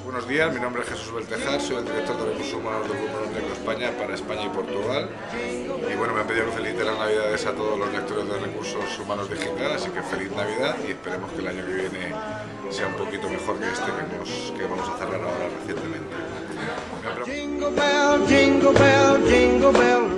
Buenos días, mi nombre es Jesús Beltejar, soy el director de Recursos Humanos del Grupo Nutreco España para España y Portugal. Y bueno, me han pedido que felicite las Navidades a todos los directores de Recursos Humanos Digital, así que feliz Navidad y esperemos que el año que viene sea un poquito mejor que este que vamos a cerrar ahora recientemente. Jingle bell, jingle bell, jingle bell.